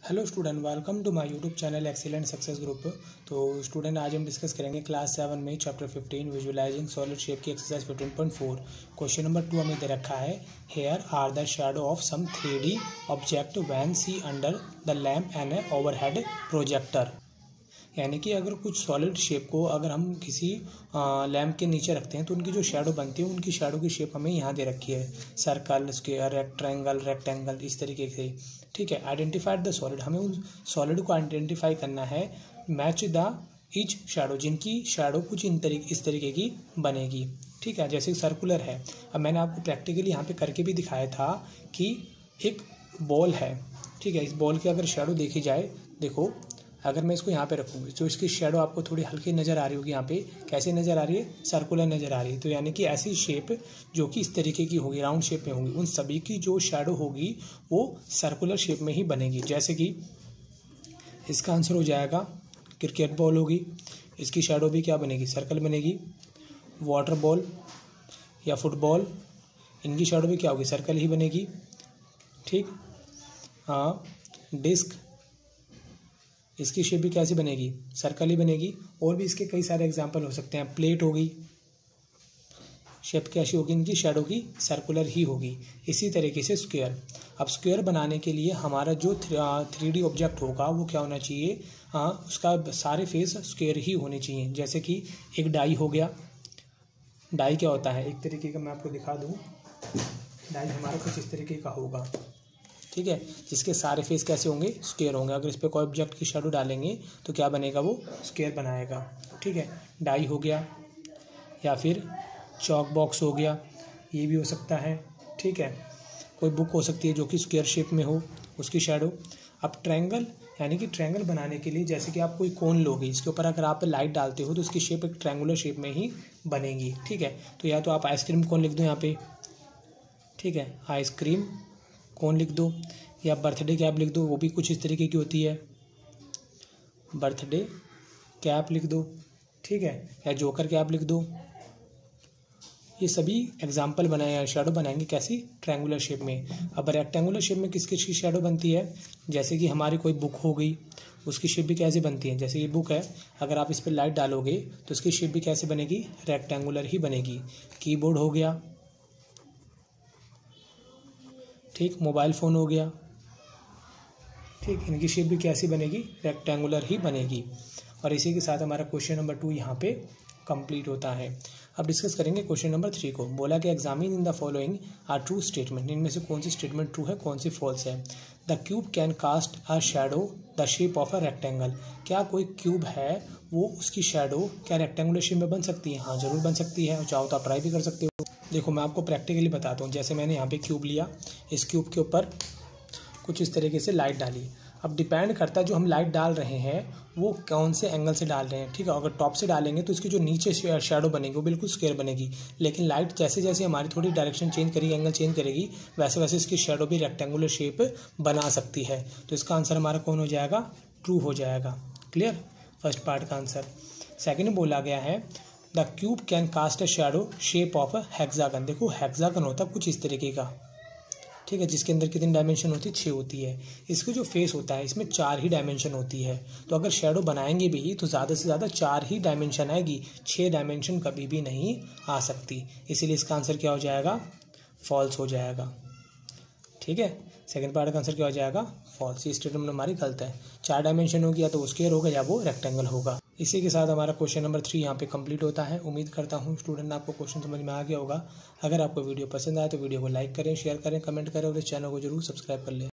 Hello student, welcome to my YouTube channel excellent success group. तो student, आज हम discuss करेंगे क्लास 7 में चैप्टर 15 विजुअलाइजिंग सॉलिड शेप की एक्सरसाइज 15.4। क्वेश्चन नंबर 2 हमें दे रखा है, here are the shadow of some 3D object when see under the lamp and a overhead projector. यानी कि अगर कुछ सॉलिड शेप को अगर हम किसी लैम्प के नीचे रखते हैं तो उनकी जो शैडो बनती है, उनकी शैडो की शेप हमें यहाँ दे रखी है, सर्कल, स्क्वायर, रेक्टेंगल, रेक्टेंगल, इस तरीके से। ठीक है, आइडेंटिफाइड द सॉलिड, हमें उन सॉलिड को आइडेंटिफाई करना है। मैच द ईच शैडो, जिनकी शैडो कुछ इस तरीके की बनेगी। ठीक है, जैसे सर्कुलर है। अब मैंने आपको प्रैक्टिकली यहाँ पे करके भी दिखाया था कि एक बॉल है। ठीक है, इस बॉल की अगर शैडो देखी जाए, देखो अगर मैं इसको यहाँ पे रखूँगी तो इसकी शैडो आपको थोड़ी हल्की नज़र आ रही होगी। यहाँ पे कैसे नज़र आ रही है? सर्कुलर नज़र आ रही है। तो यानी कि ऐसी शेप जो कि इस तरीके की होगी, राउंड शेप में होगी, उन सभी की जो शैडो होगी वो सर्कुलर शेप में ही बनेगी। जैसे कि इसका आंसर हो जाएगा क्रिकेट बॉल होगी, इसकी शैडो भी क्या बनेगी? सर्कल बनेगी। वाटर बॉल या फुटबॉल, इनकी शैडो भी क्या होगी? सर्कल ही बनेगी। ठीक, हाँ, डिस्क, इसकी शेप भी कैसी बनेगी? सर्कल ही बनेगी। और भी इसके कई सारे एग्जांपल हो सकते हैं। प्लेट होगी, शेप कैसी होगी? इनकी शैडो की सर्कुलर ही होगी। इसी तरीके से स्क्वायर। अब स्क्वायर बनाने के लिए हमारा जो 3D ऑब्जेक्ट होगा वो क्या होना चाहिए? उसका सारे फेस स्क्वायर ही होने चाहिए। जैसे कि एक डाई हो गया। डाई क्या होता है? एक तरीके का मैं आपको दिखा दूँ, डाई हमारा कुछ इस तरीके का होगा। ठीक है, जिसके सारे फेस कैसे होंगे? स्क्वायर होंगे। अगर इस पर कोई ऑब्जेक्ट की शैडो डालेंगे तो क्या बनेगा? वो स्क्वायर बनाएगा। ठीक है, डाई हो गया, या फिर चॉक बॉक्स हो गया, ये भी हो सकता है। ठीक है, कोई बुक हो सकती है जो कि स्क्वायर शेप में हो, उसकी शैडो। अब ट्रायंगल, यानी कि ट्रायंगल बनाने के लिए जैसे कि आप कोई कोन लोगे, इसके ऊपर अगर आप लाइट डालते हो तो उसकी शेप एक ट्रायंगुलर शेप में ही बनेगी। ठीक है, तो या तो आप आइसक्रीम कोन लिख दो यहाँ पे। ठीक है, आइसक्रीम कौन लिख दो, या बर्थडे कैप लिख दो, वो भी कुछ इस तरीके की होती है, बर्थडे कैप लिख दो। ठीक है, या जोकर कैप लिख दो। ये सभी एग्जाम्पल बनाए, शैडो बनाएंगे कैसी? ट्रायंगुलर शेप में। अब रेक्टेंगुलर शेप में किस किस की शैडो बनती है? जैसे कि हमारी कोई बुक हो गई, उसकी शेप भी कैसे बनती है? जैसे ये बुक है, अगर आप इस पर लाइट डालोगे तो उसकी शेप भी कैसे बनेगी? रेक्टेंगुलर ही बनेगी। कीबोर्ड हो गया, ठीक, मोबाइल फ़ोन हो गया। ठीक, इनकी शेप भी कैसी बनेगी? रेक्टेंगुलर ही बनेगी। और इसी के साथ हमारा क्वेश्चन नंबर 2 यहाँ पे कंप्लीट होता है। अब डिस्कस करेंगे क्वेश्चन नंबर 3 को। बोला कि examine in the following are true statement, इनमें से कौन सी स्टेटमेंट ट्रू है, कौन सी फॉल्स है? The cube can cast a shadow the shape of a rectangle, क्या कोई क्यूब है वो उसकी शैडो क्या रेक्टेंगुलर शेप में बन सकती है? हाँ, जरूर बन सकती है, और चाहो तो आप ट्राई भी कर सकते हो। देखो मैं आपको प्रैक्टिकली बताता हूँ। जैसे मैंने यहाँ पे क्यूब लिया, इस क्यूब के ऊपर कुछ इस तरीके से लाइट डाली। अब डिपेंड करता है जो हम लाइट डाल रहे हैं वो कौन से एंगल से डाल रहे हैं। ठीक है, अगर टॉप से डालेंगे तो इसकी जो नीचे शैडो बनेगी वो बिल्कुल स्क्वायर बनेगी। लेकिन लाइट जैसे जैसे हमारी थोड़ी डायरेक्शन चेंज करेगी, एंगल चेंज करेगी, वैसे वैसे इसकी शैडो भी रेक्टेंगुलर शेप बना सकती है। तो इसका आंसर हमारा कौन हो जाएगा? ट्रू हो जाएगा। क्लियर, फर्स्ट पार्ट का आंसर। सेकेंड में बोला गया है the cube can cast a shadow shape of a hexagon. देखो हेक्सागन होता है कुछ इस तरीके का। ठीक है, जिसके अंदर कितनी डायमेंशन होती है? 6 होती है। इसका जो फेस होता है इसमें 4 ही डायमेंशन होती है। तो अगर शैडो बनाएंगे भी तो ज़्यादा से ज़्यादा 4 ही डायमेंशन आएगी, 6 डायमेंशन कभी भी नहीं आ सकती। इसीलिए इसका आंसर क्या हो जाएगा? फॉल्स हो जाएगा। ठीक है, सेकंड पार्ट का आंसर क्या हो जाएगा? फॉल्स। ये स्टेटमेंट हमारी गलत है। 4 डायमेंशन होगी, या तो वो स्क्वायर होगा या वो रेक्टेंगल होगा। इसी के साथ हमारा क्वेश्चन नंबर 3 यहाँ पे कंप्लीट होता है। उम्मीद करता हूँ स्टूडेंट आपको क्वेश्चन समझ में आ गया होगा। अगर आपको वीडियो पसंद आए तो वीडियो को लाइक करें, शेयर करें, कमेंट करें और इस चैनल को जरूर सब्सक्राइब कर लें।